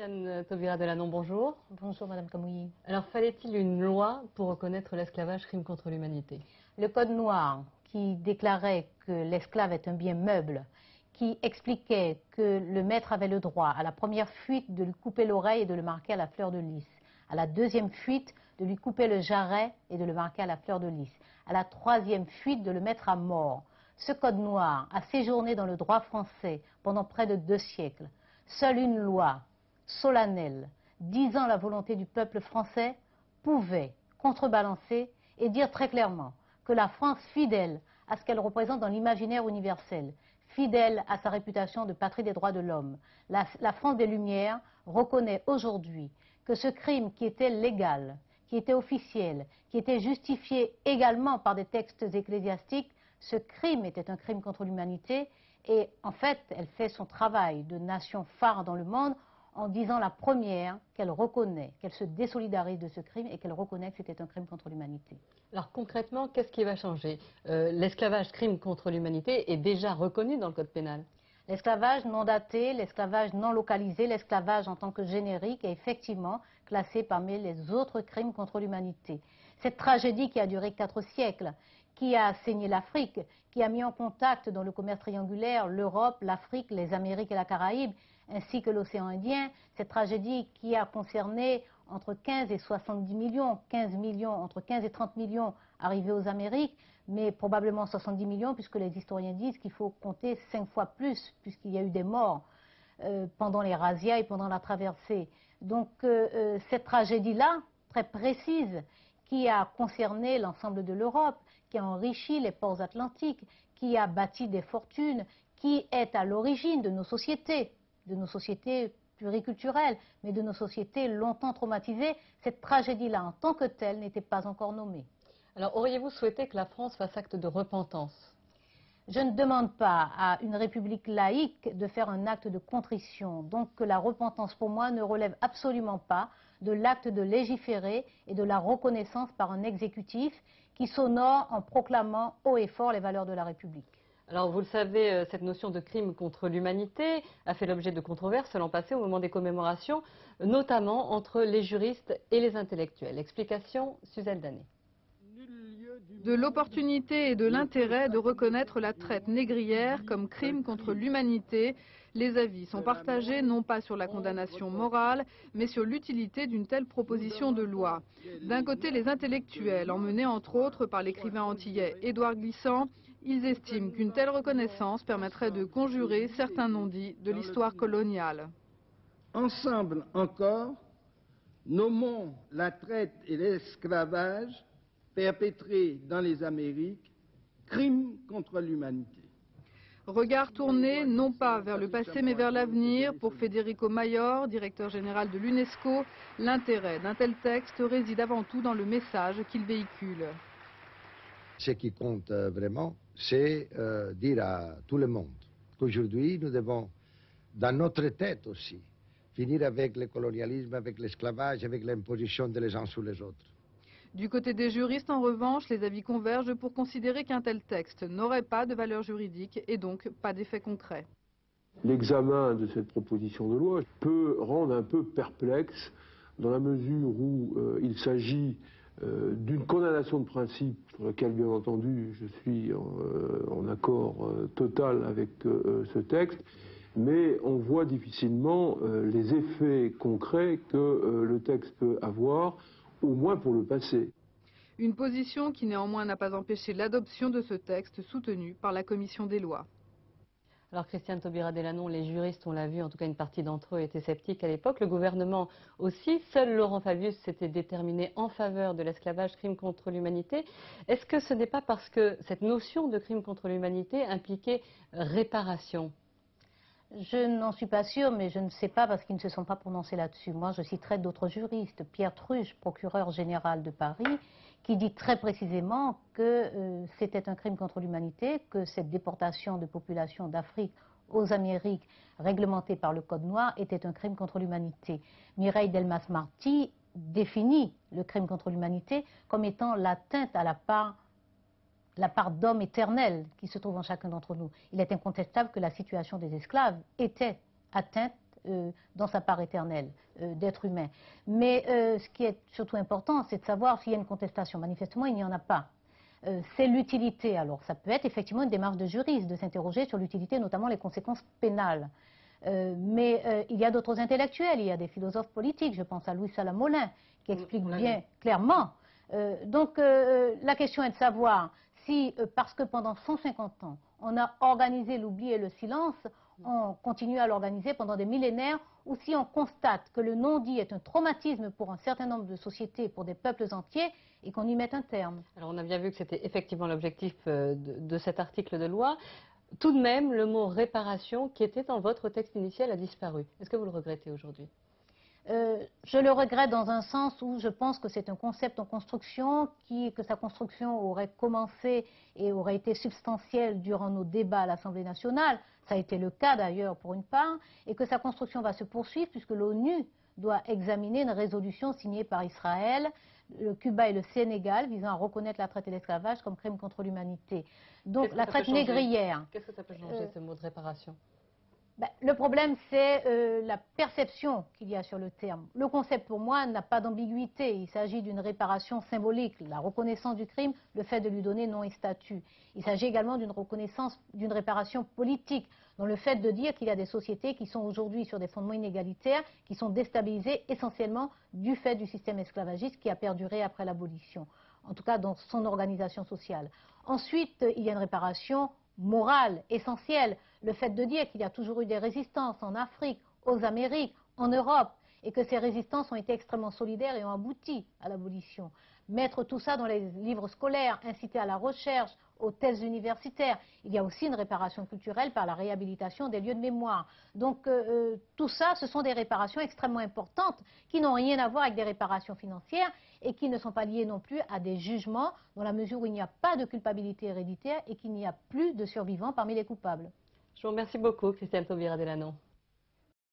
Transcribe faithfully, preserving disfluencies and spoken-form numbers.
Christiane Taubira Delanon, bonjour. Bonjour Madame Kamouyi. Alors, fallait-il une loi pour reconnaître l'esclavage crime contre l'humanité? Le Code noir qui déclarait que l'esclave est un bien meuble, qui expliquait que le maître avait le droit à la première fuite de lui couper l'oreille et de le marquer à la fleur de lys, à la deuxième fuite de lui couper le jarret et de le marquer à la fleur de lys, à la troisième fuite de le mettre à mort. Ce Code noir a séjourné dans le droit français pendant près de deux siècles. Seule une loi solennelle, disant la volonté du peuple français, pouvait contrebalancer et dire très clairement que la France, fidèle à ce qu'elle représente dans l'imaginaire universel, fidèle à sa réputation de patrie des droits de l'homme, la, la France des Lumières reconnaît aujourd'hui que ce crime qui était légal, qui était officiel, qui était justifié également par des textes ecclésiastiques, ce crime était un crime contre l'humanité et en fait, elle fait son travail de nation phare dans le monde en disant la première qu'elle reconnaît, qu'elle se désolidarise de ce crime et qu'elle reconnaît que c'était un crime contre l'humanité. Alors concrètement, qu'est-ce qui va changer? euh, L'esclavage crime contre l'humanité est déjà reconnu dans le Code pénal. L'esclavage non daté, l'esclavage non localisé, l'esclavage en tant que générique est effectivement classé parmi les autres crimes contre l'humanité. Cette tragédie qui a duré quatre siècles, qui a saigné l'Afrique, qui a mis en contact dans le commerce triangulaire l'Europe, l'Afrique, les Amériques et la Caraïbe, ainsi que l'océan Indien, cette tragédie qui a concerné entre quinze et soixante-dix millions, quinze millions, entre quinze et trente millions arrivés aux Amériques, mais probablement soixante-dix millions puisque les historiens disent qu'il faut compter cinq fois plus puisqu'il y a eu des morts euh, pendant les razzias et pendant la traversée. Donc euh, euh, cette tragédie-là, très précise, qui a concerné l'ensemble de l'Europe, qui a enrichi les ports atlantiques, qui a bâti des fortunes, qui est à l'origine de nos sociétés, de nos sociétés pluriculturelles, mais de nos sociétés longtemps traumatisées, cette tragédie-là en tant que telle n'était pas encore nommée. Alors, auriez-vous souhaité que la France fasse acte de repentance? Je ne demande pas à une république laïque de faire un acte de contrition, donc que la repentance pour moi ne relève absolument pas de l'acte de légiférer et de la reconnaissance par un exécutif qui s'honore en proclamant haut et fort les valeurs de la République. Alors, vous le savez, cette notion de crime contre l'humanité a fait l'objet de controverses l'an passé au moment des commémorations, notamment entre les juristes et les intellectuels. Explication, Suzelle Danet. De l'opportunité et de l'intérêt de reconnaître la traite négrière comme crime contre l'humanité, les avis sont partagés non pas sur la condamnation morale, mais sur l'utilité d'une telle proposition de loi. D'un côté, les intellectuels, emmenés entre autres par l'écrivain antillais Édouard Glissant, ils estiment qu'une telle reconnaissance permettrait de conjurer certains non-dits de l'histoire coloniale. Ensemble encore, nommons la traite et l'esclavage perpétrés dans les Amériques, crimes contre l'humanité. Regard tourné non pas vers le passé mais vers l'avenir. Pour Federico Mayor, directeur général de l'UNESCO, l'intérêt d'un tel texte réside avant tout dans le message qu'il véhicule. Ce qui compte vraiment, c'est euh, dire à tout le monde qu'aujourd'hui nous devons, dans notre tête aussi, finir avec le colonialisme, avec l'esclavage, avec l'imposition des uns sur les autres. Du côté des juristes, en revanche, les avis convergent pour considérer qu'un tel texte n'aurait pas de valeur juridique et donc pas d'effet concret. L'examen de cette proposition de loi peut rendre un peu perplexe dans la mesure où euh, il s'agit euh, d'une condamnation de principe sur laquelle, bien entendu, je suis en, euh, en accord euh, total avec euh, ce texte, mais on voit difficilement euh, les effets concrets que euh, le texte peut avoir, au moins pour le passé. Une position qui néanmoins n'a pas empêché l'adoption de ce texte soutenu par la Commission des lois. Alors Christiane Taubira Delanon, les juristes, on l'a vu, en tout cas une partie d'entre eux étaient sceptiques à l'époque. Le gouvernement aussi. Seul Laurent Fabius s'était déterminé en faveur de l'esclavage, crime contre l'humanité. Est-ce que ce n'est pas parce que cette notion de crime contre l'humanité impliquait réparation? Je n'en suis pas sûre, mais je ne sais pas parce qu'ils ne se sont pas prononcés là-dessus. Moi, je citerai d'autres juristes. Pierre Truche, procureur général de Paris, qui dit très précisément que euh, c'était un crime contre l'humanité, que cette déportation de populations d'Afrique aux Amériques, réglementée par le Code noir, était un crime contre l'humanité. Mireille Delmas-Marty définit le crime contre l'humanité comme étant l'atteinte à la part la part d'homme éternel qui se trouve en chacun d'entre nous. Il est incontestable que la situation des esclaves était atteinte euh, dans sa part éternelle euh, d'être humain. Mais euh, ce qui est surtout important, c'est de savoir s'il y a une contestation. Manifestement, il n'y en a pas. Euh, c'est l'utilité. Alors, ça peut être effectivement une démarche de juriste, de s'interroger sur l'utilité, notamment les conséquences pénales. Euh, mais euh, il y a d'autres intellectuels, il y a des philosophes politiques, je pense à Louis Salamolin, qui explique bien clairement. Euh, donc, euh, la question est de savoir si, euh, parce que pendant cent cinquante ans, on a organisé l'oubli et le silence, on continue à l'organiser pendant des millénaires, ou si on constate que le non-dit est un traumatisme pour un certain nombre de sociétés, pour des peuples entiers, et qu'on y mette un terme. Alors on a bien vu que c'était effectivement l'objectif de, de cet article de loi. Tout de même, le mot réparation, qui était dans votre texte initial, a disparu. Est-ce que vous le regrettez aujourd'hui ? Euh, je le regrette dans un sens où je pense que c'est un concept en construction, qui, que sa construction aurait commencé et aurait été substantielle durant nos débats à l'Assemblée nationale, ça a été le cas d'ailleurs pour une part, et que sa construction va se poursuivre puisque l'ONU doit examiner une résolution signée par Israël, le Cuba et le Sénégal visant à reconnaître la traite et l'esclavage comme crime contre l'humanité. Donc la traite négrière. Qu'est-ce que ça peut changer, euh, ce mot de réparation ? Ben, le problème, c'est euh, la perception qu'il y a sur le terme. Le concept, pour moi, n'a pas d'ambiguïté. Il s'agit d'une réparation symbolique, la reconnaissance du crime, le fait de lui donner nom et statut. Il s'agit également d'une reconnaissance, d'une réparation politique, dans le fait de dire qu'il y a des sociétés qui sont aujourd'hui sur des fondements inégalitaires, qui sont déstabilisées essentiellement du fait du système esclavagiste qui a perduré après l'abolition, en tout cas dans son organisation sociale. Ensuite, il y a une réparation morale, essentielle, le fait de dire qu'il y a toujours eu des résistances en Afrique, aux Amériques, en Europe, et que ces résistances ont été extrêmement solidaires et ont abouti à l'abolition. Mettre tout ça dans les livres scolaires, inciter à la recherche, aux thèses universitaires. Il y a aussi une réparation culturelle par la réhabilitation des lieux de mémoire. Donc euh, tout ça, ce sont des réparations extrêmement importantes qui n'ont rien à voir avec des réparations financières et qui ne sont pas liées non plus à des jugements dans la mesure où il n'y a pas de culpabilité héréditaire et qu'il n'y a plus de survivants parmi les coupables. Je vous remercie beaucoup, Christiane Taubira Delano.